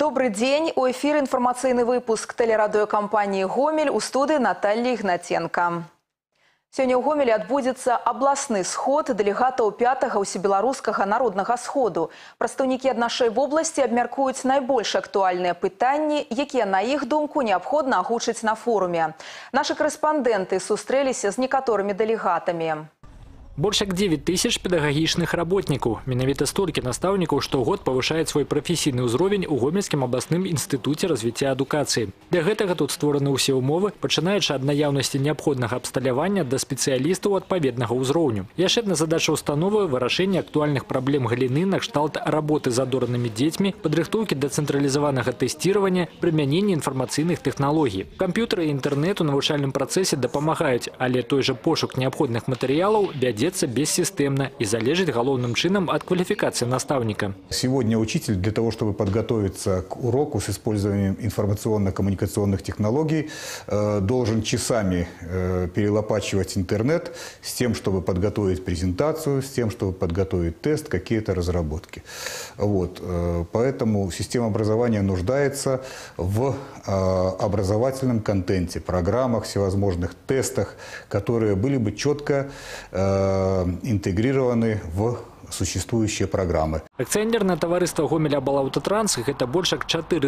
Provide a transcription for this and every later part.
Добрый день. У эфире информационный выпуск телерадиокомпании «Гомель», у студии Наталья Игнатенко. Сегодня у Гомелі адбудзецца абласны сход дэлегатаў 5-го усебеларускага народнага сходу. Прадстаўнікі ад нашай вобласці абмяркуюць найбольш актуальныя пытанні, якія, на іх думку, неабходна агучыць на форуме. Нашы корэспандэнты сустрэліся з некаторымі дэлегатамі. Больше 9 тысяч педагогічных работников. Менавіта столькі настаўнікаў штогод павышаюць свой прафесійны ўзровень у Гомельскім абласным інстытуце развіцця адукацыі. Для гэтага тут створаны ўсе ўмовы, пачынаючы ад наяўнасці неабходнага абсталявання да спецыялістаў адпаведнага ўзроўню. Яшчэ адна задача установы – вырашэнне актуальных праблем галіны накшталт работы з адоранымі дзецьмі, падрыхтоўкі да цэнтралізаванага тэсціравання, прымянення інфармацыйных тэхналогій. Камп'ютары і інтэрнэт у навучальным працэсе дапамагаюць, але той жа пошук неабходных матэрыялаў вядзецца бессистемно и залежит головным чином от квалификации наставника. Сегодня учитель для того, чтобы подготовиться к уроку с использованием информационно-коммуникационных технологий, должен часами перелопачивать интернет с тем, чтобы подготовить презентацию, с тем, чтобы подготовить тест, какие-то разработки. Вот. Поэтому система образования нуждается в образовательном контенте, программах, всевозможных тестах, которые были бы четко интегрированы в существующие программы. Акционерное товариство «Гомель-Аблаўтотранс» – это больше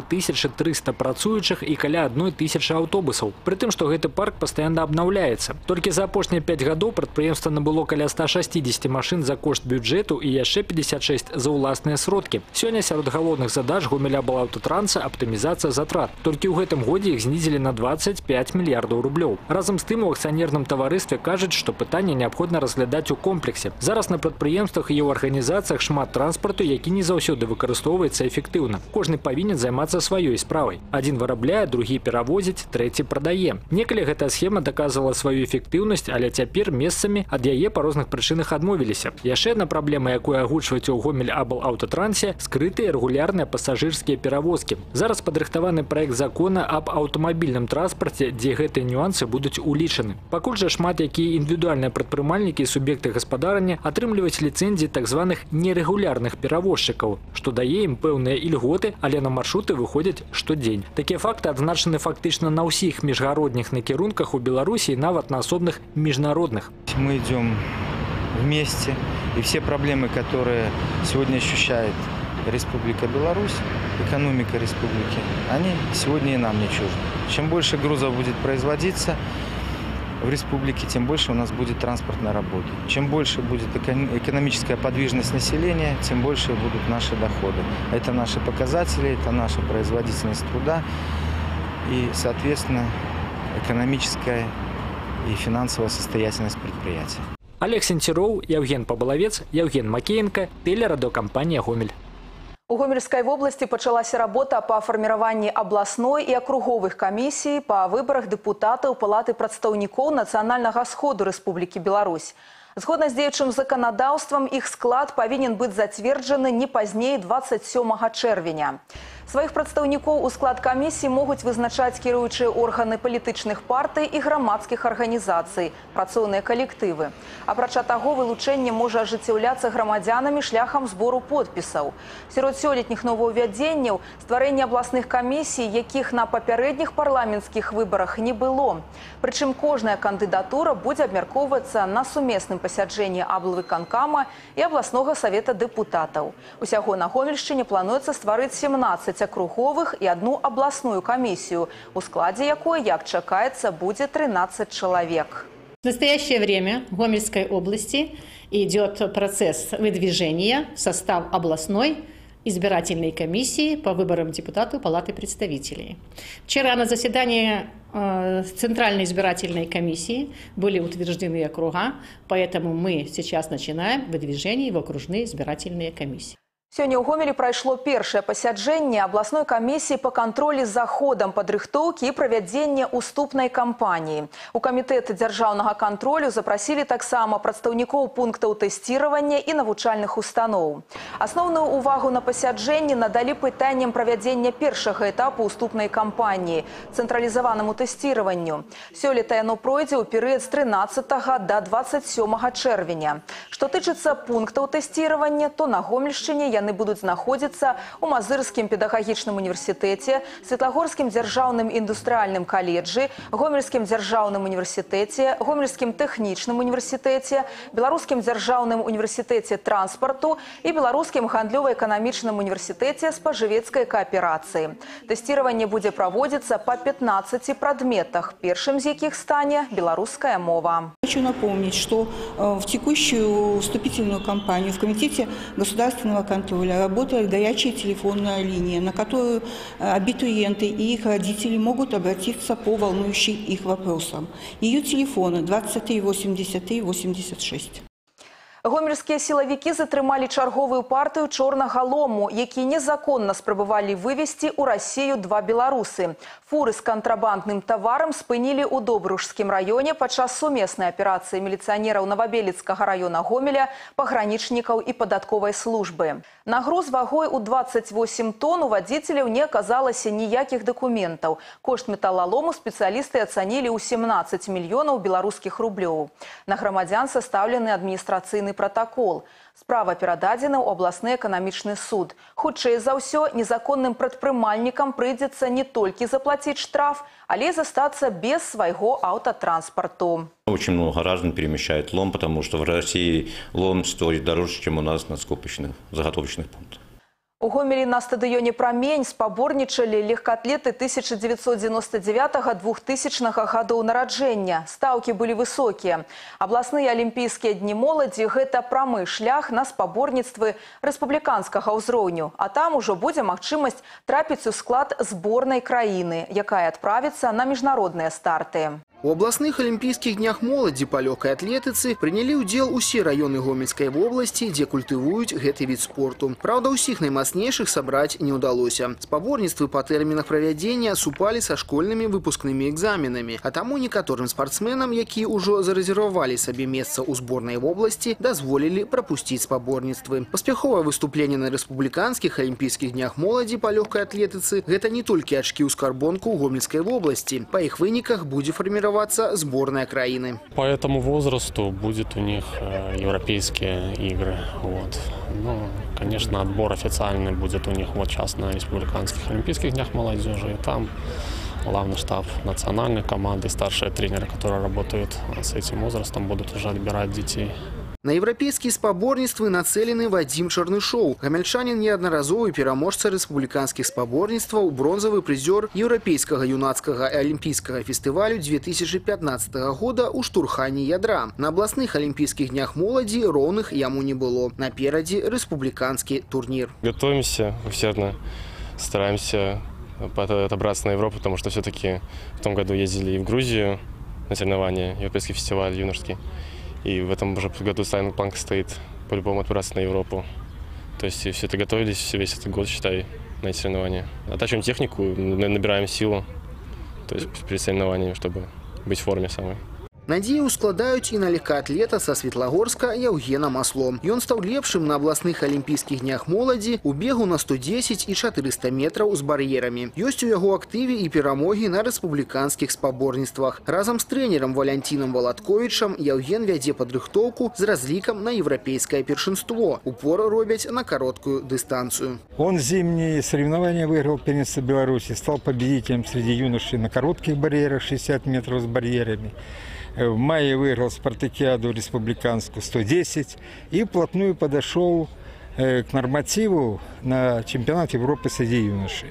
4300 працуючых и каля 1000 автобусов. При том, что этот парк постоянно обновляется. Только за апошние 5 годов предприемство набыло каля 160 машин за кошт бюджету и еще 56 за уласные сродки. Сегодня сярод галоўных задач «Гомель-Аблаўтотранса» – оптимизация затрат. Только в этом году их снизили на 25 миллиардов рублей. Разом с тем у акционерном товаристве кажут, что питание необходимо разглядать у комплексе. Зараз на предприемствах и в организациях шмат транспорту, які не заўсёды выкарыстоўваецца эффектыўна. Кожны павінен займацца сваёй справай. Адзін вырабляе, другі перавозіць, трэці прадае. Некалі гэтая схема доказывала сваю эффектыўнасць, але цяпер месцамі ад яе па розных прычынах адмовіліся. Яшчэ адна праблема, якую агучваюць у Гомель-Аблаўтотрансе – скрытыя рэгулярныя пасажырскія перавозкі. Зараз падрыхтаваны праект закона аб аўтамабільным транспарце, дзе гэтыя нюансы будуць улічаны. Пакуль жа шмат якія індывідуальныя прадпрымальнікі і суб'екты гаспадарання атрымліваюць ліцэнзіі так званых нерегулярных перевозчиков, что дае им пэўныя ільготы, але на маршруты выходят штодзень. Такие факты адзначаны фактично на ўсіх міжгародніх накірунках у Беларуси и нават на особных международных. Мы идем вместе, и все проблемы, которые сегодня ощущает Республика Беларусь, экономика республики, они сегодня и нам не чужды. Чем больше грузов будет производиться в республике, тем больше у нас будет транспортной работы. Чем больше будет экономическая подвижность населения, тем больше будут наши доходы. Это наши показатели, это наша производительность труда и, соответственно, экономическая и финансовая состоятельность предприятия. Олег Сенцеров, Евген Побаловец, Евген Макеенко, телерадиокомпания «Гомель». У Гомельской области пачалася работа по формированию областной и округовых комиссий по выборах депутатов Палаты прадстаўнікоў Национального сходу Республики Беларусь. Згодна з дзеючым заканадаўствам, іх склад павінен быць зацверджаны не пазней 27 чэрвеня. Сваіх прадстаўнікоў у склад камісіі могуць вызначаць кіруючыя органы палітычных партый і грамадскіх арганізацый, працоўныя калектывы. Апрача таго, вылучэнне можа ажыццяўляцца грамадзянамі шляхам збору подпісаў. Сярод сёлетніх новаўвядзенняў стварэнне абласных камісій, якіх на папярэдніх парламенцкіх выбарах не было. Прычым кожная кандыдатура будзе абмяркоўвацца на сумесным пасяджэнні аблвыканкама і абласнога савета дэпутатаў. Усяго на Гомельшчыне плануецца стварыць 17 округовых и одну областную комиссию, у складе якой, як чакаецца, будет 13 человек. В настоящее время в Гомельской области идет процесс выдвижения в состав областной избирательной комиссии по выборам депутатов Палаты представителей. Вчера на заседании Центральной избирательной комиссии были утверждены округа, поэтому мы сейчас начинаем выдвижение в окружные избирательные комиссии. Сегодня у Гомелі прайшло першае пасяджэнне абласной камісіі по кантролі за ходам падрыхтоўкі і правядзення уступнай кампаніі. У камітэт дзяржаўнага кантролю запрасілі таксама прадстаўнікоў пунктаў тэсціравання і навучальных устаноў. Асноўную увагу на пасяджэнні надалі пытанням правядзення першага этапу уступнай кампаніі – цэнтралізаванаму тэсціраванню. Сёлета яно пройдзе ў перыяд з 13 да 27 чэрвеня. Што тычыцца пунктаў тэсціравання, то на Гомельшчыне яны будуць знаходзіцца ў Мазырскім педагагічным універсітэце, Светлагорскім дзяржаўным індустрыяльным каледжы, Гомельскім дзяржаўным універсітэце, Гомельскім тэхнічным універсітэце, Беларускім дзяржаўным універсітэце транспарту і Беларускім гандлёва-эканамічным універсітэце спажывецкай кааперацыі. Тэсціраванне будзе праводзіцца па 15 прадметах, першым з якіх стане беларуская мова. Хочу напомнить, что в текущую вступительную кампанию в Комитете государственного контроля работает горячая телефонная линия, на которую абитуриенты и их родители могут обратиться по волнующим их вопросам. Ее телефоны 23 83 86. Гомельскія сілавікі затрымалі чарговую партыю чорнага лому, які незаконна спрабавалі вывезці ў Расію два беларусы. Фуры з кантрабандным таварам спынілі ў Добружскім раёне падчас сумеснай аперацыі міліцыянераў Новабелецкага раёна Гомеля, пагранічнікаў і падатковай службы. На груз вагой у 28 тонн у вадзіцеляў не аказалася ніякіх дакументаў. Кошт металлалому спецыялісты ацанілі ў 17 мільёнаў беларускіх рублёў. На грамадзян састаўлены адміністрацыйны протокол. Справа перададзена ў абласны эканамічны суд. Хутчэй за ўсё, незаконным прадпрымальнікам прыйдзецца не толькі заплаціць штраф, але і застацца без свайго аўтотранспарту. Очень много граждан перемещает лом, потому что в России лом стоит дороже, чем у нас на скупочных, заготовочных пунктах. У Гомелі на стадыёне «Прамень» спаборнічалі легкаатлеты 1999-2000 гадоў нараджэння. Стаўкі былі высокія. Абласныя алімпійскія дні моладзі – гэта прамы шлях на спаборніцтвы рэспубліканскага ўзроўню. А там ужо будзе магчымасць трапіць у склад зборнай краіны, якая адправіцца на міжнародныя старты. У областных олимпийских днях молоди по легкой атлетицы приняли удел усе районы Гомельской области, где культивуют гэты вид спорту. Правда, усіх наймацнейшых собрать не удалось. Спаборніцтвы по терминах проведения супали со школьными выпускными экзаменами. А тому некоторым спортсменам, які уже зарэзервавалі себе место у сборной в области, дозволили пропустить спаборніцтвы. Паспяховое выступление на республиканских олимпийских днях молоди по легкой атлетицы – это не только очки у скарбонку Гомельской области. По их выниках будет формироваться сборная краины. По этому возрасту будет у них европейские игры. Вот. Ну, конечно, отбор официальный будет у них вот сейчас на республиканских олимпийских днях молодежи. И там главный штаб национальной команды, старшие тренеры, которые работают с этим возрастом, будут уже отбирать детей. На европейские спаборніцтвы нацелены Вадим Чернышов. Гомельчанин неодноразовый пераможца республиканских спаборніцтваў, бронзовый призер Европейского юнацкого и олимпийского фестивалю 2015 года у штурханні ядра. На областных олимпийских днях молоди ровных яму не было. Напереди республиканский турнир. Готовимся усердно, стараемся отобраться на Европу, потому что все-таки в том году ездили и в Грузию на соревнования, Европейский фестиваль юношеский. И в этом уже году ставим планка стоит по-любому отправиться на Европу. То есть все это готовились, весь этот год, считай, на эти соревнования. Оттачиваем технику, набираем силу, то есть перед соревнованиями, чтобы быть в форме самой. Надею складаюць і на легкаатлета са Светлагорска Яўгена Масло. Ён стаў лепшым на абласных алімпійскіх днях моладзі у бегу на 110 і 400 метраў з бар'ерамі. Ёсць у яго актыве і перамогі на рэспубліканскіх спаборніцтвах. Разам з трэнерам Валянцінам Валатковічам Яўген вядзе падрыхтоўку з разлікам на еўрапейскае першынство. Упор робяць на короткую дистанцию. Он зимние соревнования выиграл первенство Беларуси, стал победителем среди юношей на коротких барьерах 60 метров с барьерами. В мае выиграл спартакиаду республиканскую 110 и вплотную подошел к нормативу на чемпионат Европы среди юношей.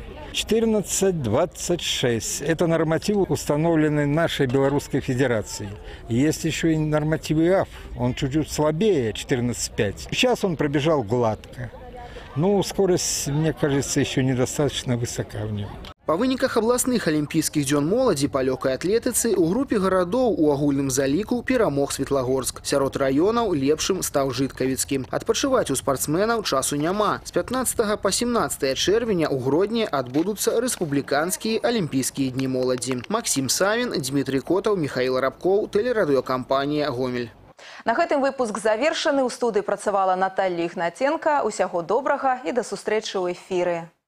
14-26. Это нормативы, установленные нашей Белорусской Федерацией. Есть еще и нормативы ИАФ. Он чуть-чуть слабее, 14-5. Сейчас он пробежал гладко. Но скорость, мне кажется, еще недостаточно высока в нем. По выніках абласных алімпійскіх дзён моладзі па лёгкай атлетыцы у групе гарадоў у агульным заліку перамог Светлагорск. Сярод раёнаў лепшым стаў Жыткавіцкі. Адпачываць у спартсменаў часу няма. З 15 по 17 чэрвеня ў Гродні адбудуцца рэспубліканскія алімпійскія дні моладзі. Максим Савін, Дмітрий Котаў, Михаил Рабкоў, тэлерадыёкампанія «Гомель». На гэтым выпуск завершаны. У студыі працавала Наталья Ігнатенка. Усяго добрага і да сустрэчы ў эфіры.